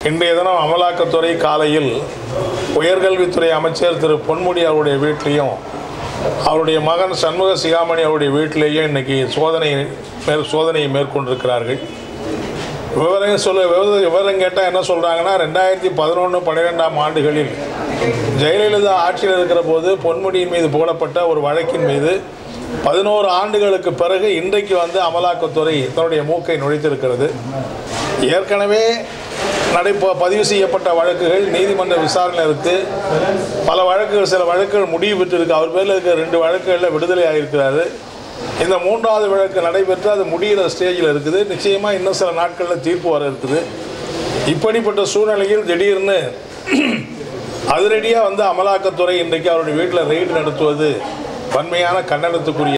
இன்றைய தினம் அமலாக்கத்துறை காலையில் உயர்கல்வித்துறை அமைச்சர் திரு பொன்முடி அவருடைய வீட்டிலையும் அவருடைய மகன் சண்முக சிகாமணி அவருடைய வீட்டிலேயும் இன்றைக்கி சோதனையை மேற்கொண்டிருக்கிறார்கள். விவரம் கேட்டால் என்ன சொல்கிறாங்கன்னா, 2011-12ஆம் ஆண்டுகளில் ஜெயலலிதா ஆட்சியில் இருக்கிற போது பொன்முடியின் மீது போடப்பட்ட ஒரு வழக்கின் மீது 11 ஆண்டுகளுக்கு பிறகு இன்றைக்கு அமலாக்கத்துறை தன்னுடைய மூக்கை நுழைத்திருக்கிறது. ஏற்கனவே பதிவு செய்யப்பட்ட வழக்குகள் நீதிமன்ற விசாரணை இருக்குது. சில வழக்குகள் முடிவு பெற்றிருக்கு. அவர் பேரில் இருக்கிற 2 வழக்குகளில் விடுதலை ஆகியிருக்கிறாரு. இந்த 3வது வழக்கு நடைபெற்று அது முடிகிற ஸ்டேஜில் இருக்குது. நிச்சயமாக இன்னும் சில நாட்களில் தீர்ப்பு வர இருக்குது. இப்படிப்பட்ட சூழ்நிலையில் திடீர்னு அதிரடியாக அமலாக்கத்துறை இன்றைக்கு அவருடைய வீட்டில் ரெய்டு நடத்துவது வன்மையான கண்டனத்துக்குரிய